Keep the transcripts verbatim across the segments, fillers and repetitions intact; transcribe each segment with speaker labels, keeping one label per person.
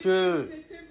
Speaker 1: que...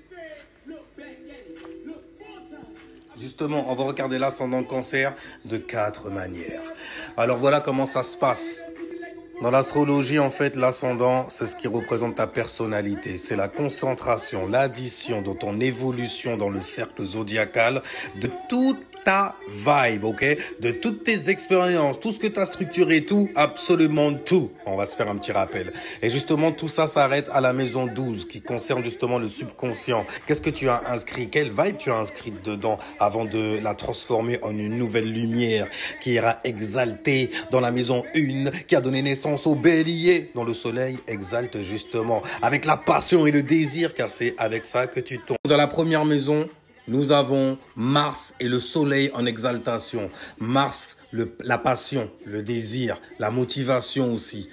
Speaker 1: Justement, on va regarder l'ascendant cancer de quatre manières. Alors voilà comment ça se passe. Dans l'astrologie, en fait, l'ascendant, c'est ce qui représente ta personnalité. C'est la concentration, l'addition de ton évolution dans le cercle zodiacal de toute ta vibe, ok? De toutes tes expériences, tout ce que tu as structuré, tout, absolument tout. On va se faire un petit rappel. Et justement, tout ça s'arrête à la maison douze, qui concerne justement le subconscient. Qu'est-ce que tu as inscrit? Quelle vibe tu as inscrite dedans avant de la transformer en une nouvelle lumière qui ira exalter dans la maison un, qui a donné naissance au bélier, dont le soleil exalte justement avec la passion et le désir, car c'est avec ça que tu tombes. Dans la première maison, nous avons Mars et le soleil en exaltation. Mars, le, la passion, le désir, la motivation aussi,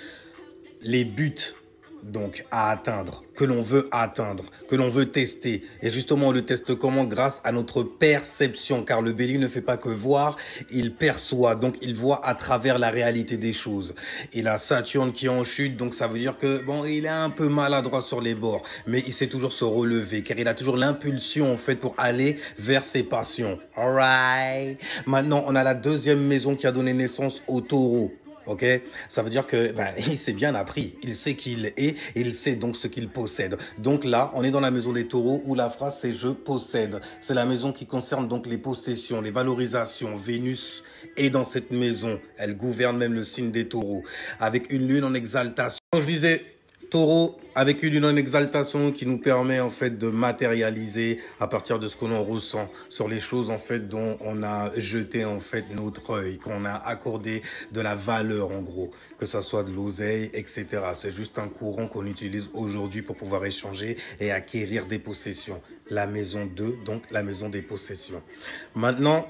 Speaker 1: les buts donc à atteindre, que l'on veut atteindre, que l'on veut tester. Et justement, on le teste comment? Grâce à notre perception, car le bélier ne fait pas que voir, il perçoit, donc il voit à travers la réalité des choses. Il a Saturne qui est en chute, donc ça veut dire que, bon, il est un peu maladroit sur les bords, mais il sait toujours se relever, car il a toujours l'impulsion, en fait, pour aller vers ses passions. Alright. Maintenant, on a la deuxième maison qui a donné naissance au taureau. Ok, ça veut dire que ben, il s'est bien appris, il sait qui il est, et il sait donc ce qu'il possède. Donc là, on est dans la maison des taureaux où la phrase c'est je possède. C'est la maison qui concerne donc les possessions, les valorisations. Vénus est dans cette maison, elle gouverne même le signe des taureaux, avec une lune en exaltation. Quand je disais taureau, avec une lune en exaltation qui nous permet en fait de matérialiser à partir de ce que l'on ressent sur les choses en fait dont on a jeté en fait notre œil, qu'on a accordé de la valeur en gros, que ça soit de l'oseille, et cetera. C'est juste un courant qu'on utilise aujourd'hui pour pouvoir échanger et acquérir des possessions. La maison deux, donc la maison des possessions. Maintenant,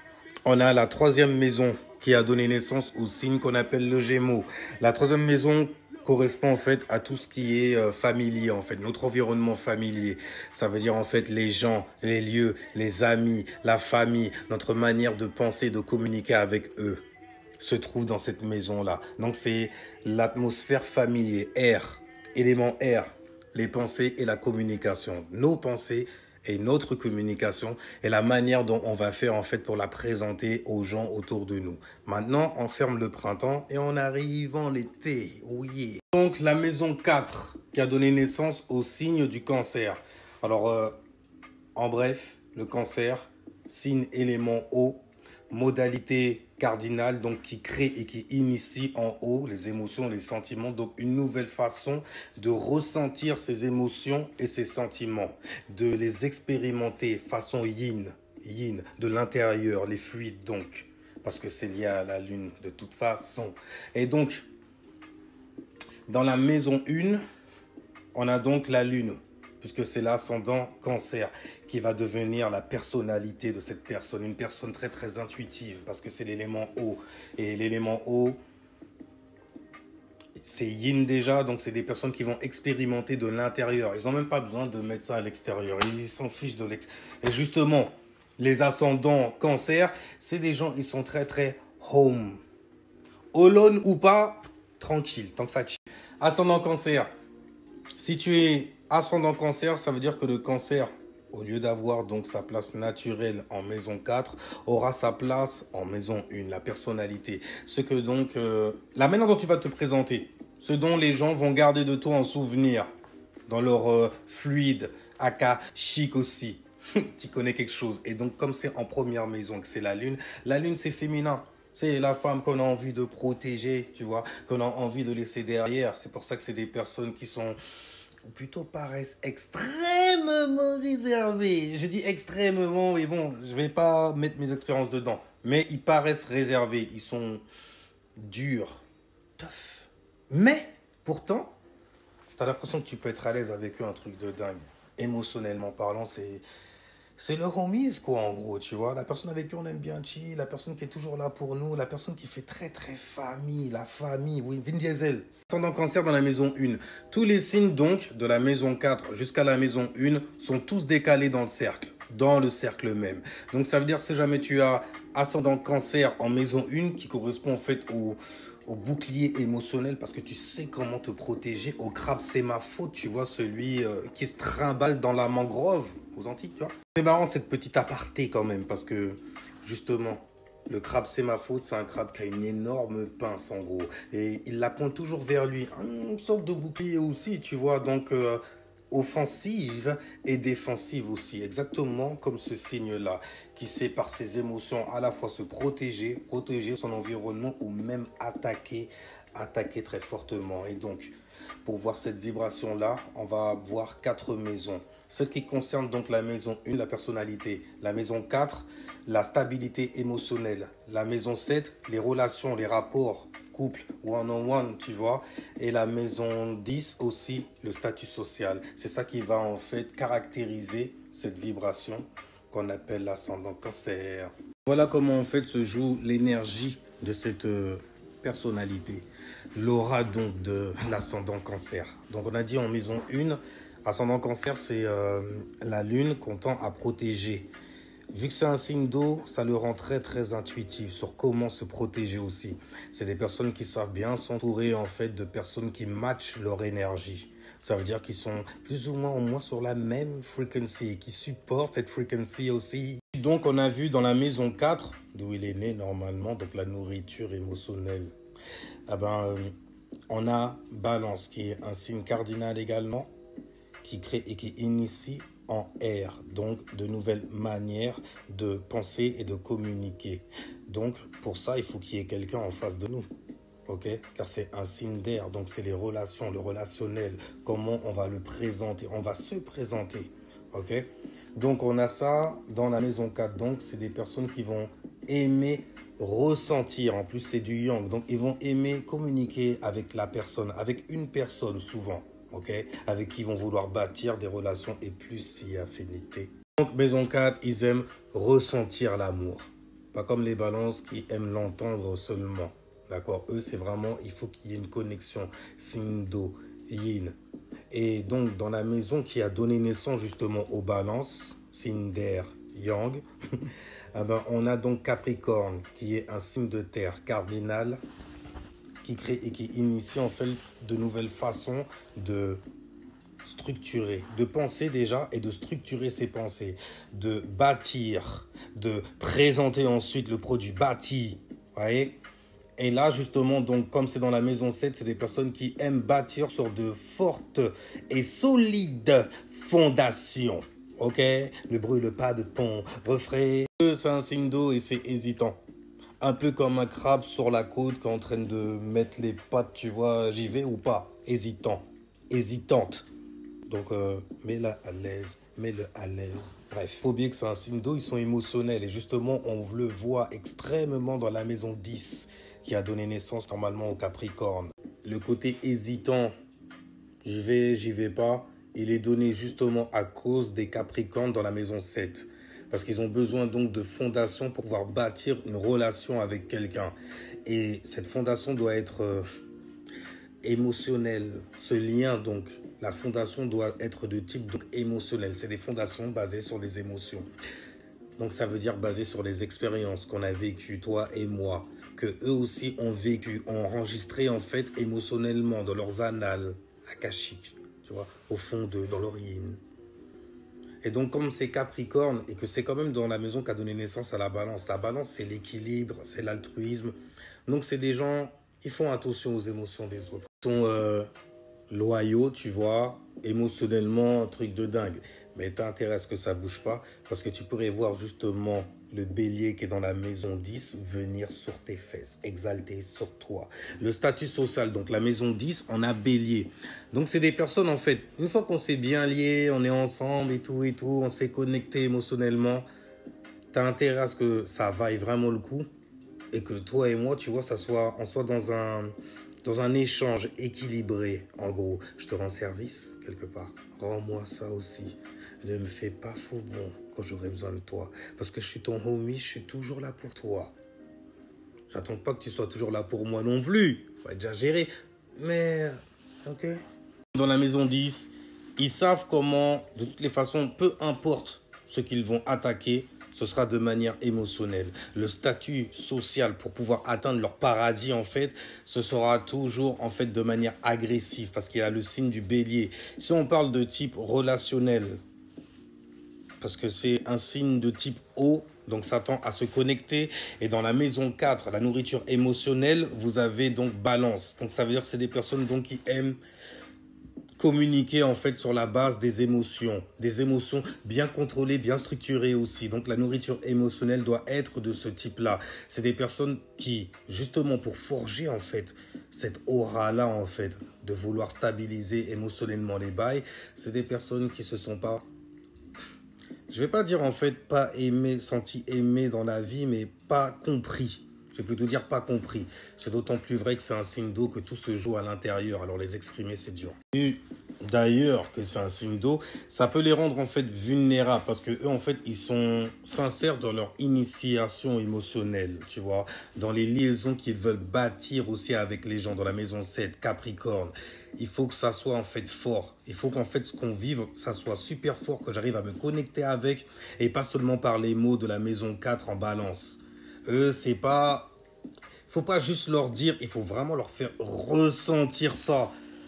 Speaker 1: on a la troisième maison qui a donné naissance au signe qu'on appelle le Gémeaux. La troisième maison correspond en fait à tout ce qui est euh, familier, en fait, notre environnement familier. Ça veut dire en fait les gens, les lieux, les amis, la famille, notre manière de penser, de communiquer avec eux se trouve dans cette maison-là. Donc c'est l'atmosphère familière, R, élément R, les pensées et la communication. Nos pensées et notre communication et la manière dont on va faire en fait pour la présenter aux gens autour de nous. Maintenant, on ferme le printemps et on arrive en été. Oh yeah. Donc, la maison quatre qui a donné naissance au signe du cancer. Alors, euh, en bref, le cancer, signe élément eau, modalité cardinale, donc qui crée et qui initie en haut les émotions, les sentiments, donc une nouvelle façon de ressentir ces émotions et ces sentiments, de les expérimenter façon yin, yin, de l'intérieur, les fluides donc, parce que c'est lié à la lune de toute façon. Et donc, dans la maison un, on a donc la lune, puisque c'est l'ascendant cancer qui va devenir la personnalité de cette personne. Une personne très très intuitive, parce que c'est l'élément eau. Et l'élément eau, c'est yin déjà, donc c'est des personnes qui vont expérimenter de l'intérieur. Ils n'ont même pas besoin de mettre ça à l'extérieur, ils s'en fichent de l'extérieur. Et justement, les ascendants cancer, c'est des gens, ils sont très très home. Alone ou pas, tranquille, tant que ça chill. Ascendant cancer, si tu es ascendant cancer, ça veut dire que le cancer, au lieu d'avoir donc sa place naturelle en maison quatre, aura sa place en maison un, la personnalité. Ce que donc, euh, la manière dont tu vas te présenter, ce dont les gens vont garder de toi en souvenir, dans leur euh, fluide, aka chic aussi. Tu connais quelque chose. Et donc, comme c'est en première maison, que c'est la lune, la lune c'est féminin. C'est la femme qu'on a envie de protéger, tu vois, qu'on a envie de laisser derrière. C'est pour ça que c'est des personnes qui sont, ou plutôt paraissent extrêmement réservées. Je dis extrêmement, mais bon, je vais pas mettre mes expériences dedans. Mais ils paraissent réservés, ils sont durs, tough. Mais, pourtant, tu as l'impression que tu peux être à l'aise avec eux, un truc de dingue. Émotionnellement parlant, c'est... C'est le homies, quoi, en gros, tu vois. La personne avec qui on aime bien chill, la personne qui est toujours là pour nous, la personne qui fait très, très famille, la famille, oui, Vin Diesel. Ascendant cancer dans la maison un. Tous les signes, donc, de la maison quatre jusqu'à la maison un sont tous décalés dans le cercle, dans le cercle même. Donc, ça veut dire, si jamais tu as Ascendant Cancer en maison un qui correspond en fait au, au bouclier émotionnel parce que tu sais comment te protéger. Au crabe, c'est ma faute, tu vois, celui euh, qui se trimballe dans la mangrove aux Antilles, tu vois. C'est marrant cette petite aparté quand même parce que justement, le crabe, c'est ma faute, c'est un crabe qui a une énorme pince en gros. Et il la pointe toujours vers lui. Une sorte de bouclier aussi, tu vois. Donc, euh, offensive et défensive aussi. Exactement comme ce signe-là, qui sait par ses émotions à la fois se protéger, protéger son environnement ou même attaquer, attaquer très fortement. Et donc, pour voir cette vibration-là, on va voir quatre maisons. Celle qui concerne donc la maison un, la personnalité. La maison quatre, la stabilité émotionnelle. La maison sept, les relations, les rapports, couple, one-on-one, tu vois. Et la maison dix aussi, le statut social. C'est ça qui va en fait caractériser cette vibration qu'on appelle l'ascendant Cancer. Voilà comment en fait se joue l'énergie de cette euh, personnalité. L'aura donc de l'ascendant Cancer. Donc on a dit en maison un, ascendant Cancer, c'est euh, la lune qu'on tend à protéger. Vu que c'est un signe d'eau, ça le rend très très intuitif sur comment se protéger aussi. C'est des personnes qui savent bien s'entourer en fait de personnes qui matchent leur énergie. Ça veut dire qu'ils sont plus ou moins au moins sur la même frequency, qui supportent cette frequency aussi. Donc on a vu dans la maison quatre, d'où il est né normalement, donc la nourriture émotionnelle. Ah ben, euh, on a Balance qui est un signe cardinal également, qui crée et qui initie en air, donc de nouvelles manières de penser et de communiquer. Donc pour ça, il faut qu'il y ait quelqu'un en face de nous, ok? Car c'est un signe d'air, donc c'est les relations, le relationnel, comment on va le présenter, on va se présenter, ok? Donc on a ça dans la maison quatre, donc c'est des personnes qui vont aimer ressentir, en plus c'est du yang, donc ils vont aimer communiquer avec la personne, avec une personne souvent. Okay, avec qui ils vont vouloir bâtir des relations et plus si affinité. Donc, maison quatre, ils aiment ressentir l'amour. Pas comme les balances qui aiment l'entendre seulement. D'accord? Eux, c'est vraiment, il faut qu'il y ait une connexion. Signe d'eau, yin. Et donc, dans la maison qui a donné naissance justement aux balances, signe d'air, yang, eh ben, on a donc Capricorne, qui est un signe de terre cardinal, qui crée et qui initie en fait de nouvelles façons de structurer, de penser déjà et de structurer ses pensées, de bâtir, de présenter ensuite le produit bâti, vous voyez. Et là justement, donc comme c'est dans la maison sept, c'est des personnes qui aiment bâtir sur de fortes et solides fondations, ok. Ne brûle pas de pont, refrain, c'est un signe d'eau et c'est hésitant. Un peu comme un crabe sur la côte qui est en train de mettre les pattes, tu vois, j'y vais ou pas. Hésitant, hésitante. Donc, euh, mets-la à l'aise, mets-le à l'aise. Bref, faut oublier que c'est un signe d'eau, ils sont émotionnels. Et justement, on le voit extrêmement dans la maison dix, qui a donné naissance normalement au Capricorne. Le côté hésitant, j'y vais, j'y vais pas, il est donné justement à cause des Capricornes dans la maison sept. Parce qu'ils ont besoin donc de fondation pour pouvoir bâtir une relation avec quelqu'un. Et cette fondation doit être euh, émotionnelle. Ce lien donc, la fondation doit être de type donc, émotionnel. C'est des fondations basées sur les émotions. Donc ça veut dire basées sur les expériences qu'on a vécues, toi et moi. Que eux aussi ont vécu, ont enregistré en fait émotionnellement dans leurs annales akashiques. Tu vois, au fond d'eux, dans leur yin. Et donc, comme c'est Capricorne et que c'est quand même dans la maison qui a donné naissance à la balance, la balance, c'est l'équilibre, c'est l'altruisme. Donc, c'est des gens, ils font attention aux émotions des autres. Ils sont euh, loyaux, tu vois, émotionnellement, un truc de dingue. Mais t'as intérêt à ce que ça bouge pas parce que tu pourrais voir justement le bélier qui est dans la maison dix venir sur tes fesses, exalter sur toi. Le statut social, donc la maison dix, on a bélier. Donc c'est des personnes en fait, une fois qu'on s'est bien liés, on est ensemble et tout et tout, on s'est connecté émotionnellement, t'as intérêt à ce que ça vaille vraiment le coup et que toi et moi, tu vois, ça soit, on soit dans un, dans un échange équilibré. En gros, je te rends service quelque part, rends-moi ça aussi. Ne me fais pas faux bon quand j'aurai besoin de toi. Parce que je suis ton homie, je suis toujours là pour toi. J'attends pas que tu sois toujours là pour moi non plus. Faut être déjà géré. Mais, ok. Dans la maison dix, ils savent comment, de toutes les façons, peu importe ce qu'ils vont attaquer, ce sera de manière émotionnelle. Le statut social pour pouvoir atteindre leur paradis, en fait, ce sera toujours, en fait, de manière agressive parce qu'il y a le signe du bélier. Si on parle de type relationnel, parce que c'est un signe de type eau, donc ça tend à se connecter. Et dans la maison quatre, la nourriture émotionnelle, vous avez donc balance. Donc ça veut dire que c'est des personnes donc qui aiment communiquer en fait sur la base des émotions, des émotions bien contrôlées, bien structurées aussi. Donc la nourriture émotionnelle doit être de ce type-là. C'est des personnes qui, justement pour forger en fait cette aura-là en fait, de vouloir stabiliser émotionnellement les bails, c'est des personnes qui se sont pas, je vais pas dire en fait pas aimé, senti aimé dans la vie, mais pas compris. Je vais plutôt dire pas compris. C'est d'autant plus vrai que c'est un signe d'eau que tout se joue à l'intérieur. Alors les exprimer, c'est dur. Et d'ailleurs que c'est un signe d'eau, ça peut les rendre en fait vulnérables parce que eux en fait ils sont sincères dans leur initiation émotionnelle, tu vois, dans les liaisons qu'ils veulent bâtir aussi avec les gens dans la maison sept, Capricorne. Il faut que ça soit en fait fort. Il faut qu'en fait ce qu'on vive, ça soit super fort, que j'arrive à me connecter avec et pas seulement par les mots de la maison quatre en balance. Eux, c'est pas... faut pas juste leur dire, il faut vraiment leur faire ressentir ça.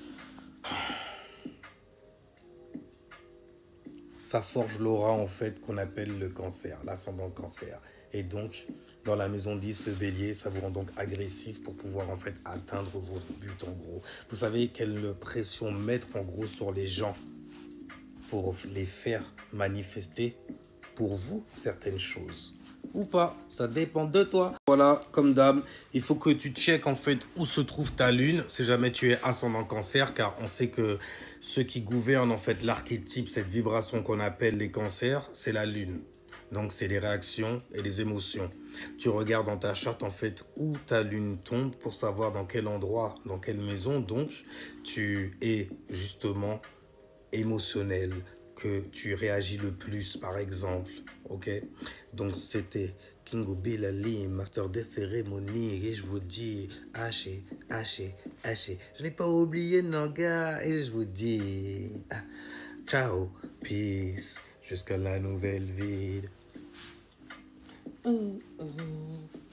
Speaker 1: Ça forge l'aura, en fait, qu'on appelle le cancer, l'ascendant cancer. Et donc, dans la maison dix, le bélier, ça vous rend donc agressif pour pouvoir, en fait, atteindre votre but, en gros. Vous savez quelle pression mettre, en gros, sur les gens pour les faire manifester pour vous certaines choses. Ou pas, ça dépend de toi. Voilà, comme d'hab, il faut que tu checkes en fait où se trouve ta lune, si jamais tu es ascendant cancer, car on sait que ce qui gouverne en fait l'archétype, cette vibration qu'on appelle les cancers, c'est la lune. Donc c'est les réactions et les émotions. Tu regardes dans ta charte en fait où ta lune tombe pour savoir dans quel endroit, dans quelle maison donc tu es justement émotionnel, que tu réagis le plus par exemple. Ok, donc c'était Kingo Bilali, master des cérémonies, et je vous dis haché, haché, haché. Je n'ai pas oublié Nanga, et je vous dis ah, ciao, peace, jusqu'à la nouvelle ville. Mmh, mmh.